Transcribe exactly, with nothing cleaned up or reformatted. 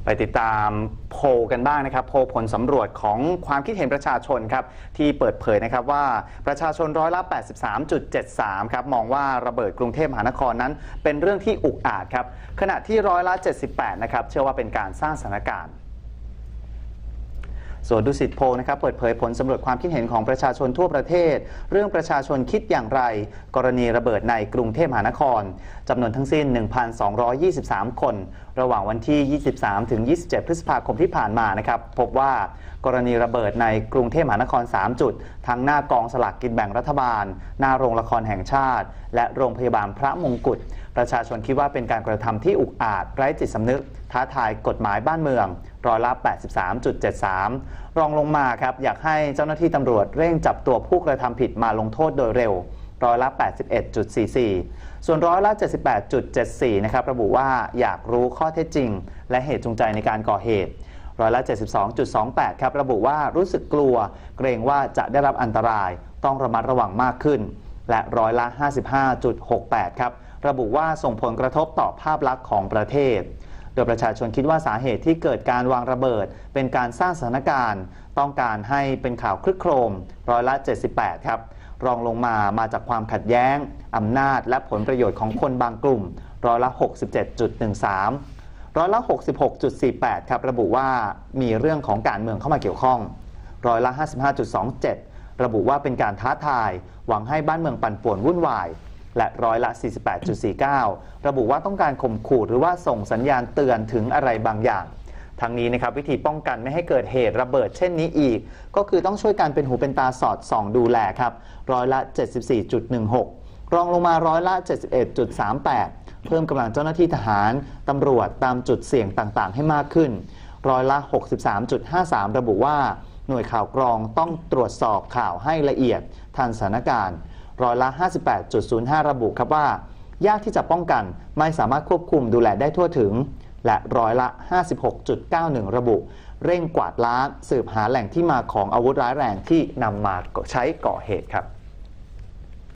ไปติดตามโพลกันบ้างนะครับโพลผลสำรวจของความคิดเห็นประชาชนครับที่เปิดเผยนะครับว่าประชาชนร้อยละ แปดสิบสามจุดเจ็ดสาม ครับมองว่าระเบิดกรุงเทพมหานครนั้นเป็นเรื่องที่อุกอาจครับขณะที่ร้อยละ เจ็ดสิบแปด นะครับเชื่อว่าเป็นการสร้างสถานการณ์ส่วนดุสิตโพลนะครับเปิดเผยผลสำรวจความคิดเห็นของประชาชนทั่วประเทศเรื่องประชาชนคิดอย่างไรกรณีระเบิดในกรุงเทพมหานครจำนวนทั้งสิ้น หนึ่งพันสองร้อยยี่สิบสาม คนระหว่างวันที่ ยี่สิบสามถึงยี่สิบเจ็ด พฤษภาคมที่ผ่านมานะครับพบว่ากรณีระเบิดในกรุงเทพมหานคร สาม จุดทั้งหน้ากองสลากกินแบ่งรัฐบาลหน้าโรงละครแห่งชาติและโรงพยาบาลพระมงกุฎประชาชนคิดว่าเป็นการกระทำที่อุกอาจไร้จิตสำนึกท้าทายกฎหมายบ้านเมืองร้อยละ แปดสิบสามจุดเจ็ดสาม รองลงมาครับอยากให้เจ้าหน้าที่ตำรวจเร่งจับตัวผู้กระทำผิดมาลงโทษโดยเร็วร้อยละ แปดสิบเอ็ดจุดสี่สี่ ส่วนร้อยละ เจ็ดสิบแปดจุดเจ็ดสี่ นะครับระบุว่าอยากรู้ข้อเท็จจริงและเหตุจูงใจในการก่อเหตุร้อยละ เจ็ดสิบสองจุดสองแปด ครับระบุว่ารู้สึกกลัวเกรงว่าจะได้รับอันตรายต้องระมัดระวังมากขึ้นและร้อยละ ห้าสิบห้าจุดหกแปด ครับระบุว่าส่งผลกระทบต่อภาพลักษณ์ของประเทศโดยประชาชนคิดว่าสาเหตุที่เกิดการวางระเบิดเป็นการสร้างสถานการณ์ต้องการให้เป็นข่าวคลึกโครมร้อยละ เจ็ดสิบแปด ครับรองลงมามาจากความขัดแย้งอำนาจและผลประโยชน์ของคนบางกลุ่มร้อยละ หกสิบเจ็ดจุดหนึ่งสาม ร้อยละ หกสิบหกจุดสี่แปด ครับระบุว่ามีเรื่องของการเมืองเข้ามาเกี่ยวข้องร้อยละ ห้าสิบห้าจุดสองเจ็ด ระบุว่าเป็นการท้าทายหวังให้บ้านเมืองปั่นป่วนวุ่นวายและร้อยละ สี่สิบแปดจุดสี่เก้า ระบุว่าต้องการข่มขู่หรือว่าส่งสัญญาณเตือนถึงอะไรบางอย่างทั้งนี้นะครับวิธีป้องกันไม่ให้เกิดเหตุระเบิดเช่นนี้อีกก็คือต้องช่วยกันเป็นหูเป็นตาสอดส่องดูแลครับร้อยละ เจ็ดสิบสี่จุดหนึ่งหก รองลงมาร้อยละ เจ็ดสิบเอ็ดจุดสามแปด เพิ่มกำลังเจ้าหน้าที่ทหารตำรวจตามจุดเสี่ยงต่างๆให้มากขึ้นร้อยละ หกสิบสามจุดห้าสาม ระบุว่าหน่วยข่าวกรองต้องตรวจสอบข่าวให้ละเอียดทันสถานการณ์ร้อยละ ห้าสิบแปดจุดศูนย์ห้า ระบุครับว่ายากที่จะป้องกันไม่สามารถควบคุมดูแลได้ทั่วถึงและร้อยละ ห้าสิบหกจุดเก้าหนึ่ง ระบุเร่งกวาดล้างสืบหาแหล่งที่มาของอาวุธร้ายแรงที่นำมาใช้ก่อเหตุครับ